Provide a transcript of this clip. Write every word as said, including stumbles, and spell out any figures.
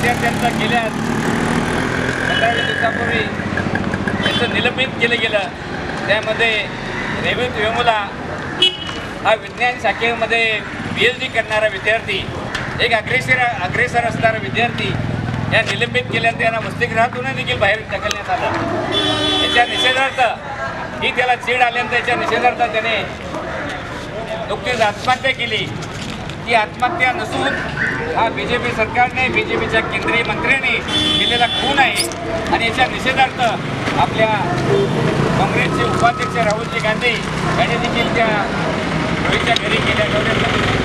विद्यार्थ्यांचं गेल्या पंधरा दिवसापूर्वी त्याचं निलंबित केलं गेलं। त्यामध्ये रेवत वेमुला हा विज्ञान शाखेमध्ये पी एच डी करणारा विद्यार्थी, एक अग्रेसर अग्रेसर असणारा विद्यार्थी या निलंबित केल्यानंतर त्यांना वसतिगृहातून देखील बाहेर ढकलण्यात आलं। याच्या निषेधार्थ ही त्याला चीड आल्यानंतर याच्या निषेधार्थ त्याने नुकतीच आत्महत्या केली। ती आत्महत्या नसून हा बी जे पी सरकारने बी जे पीच्या केंद्रीय मंत्र्यांनी केलेला खून आहे आणि याच्या निषेधार्थ आपल्या काँग्रेसचे उपाध्यक्ष राहुलजी गांधी यांनी देखील त्या रोहितच्या घरी गेल्या दौऱ्यात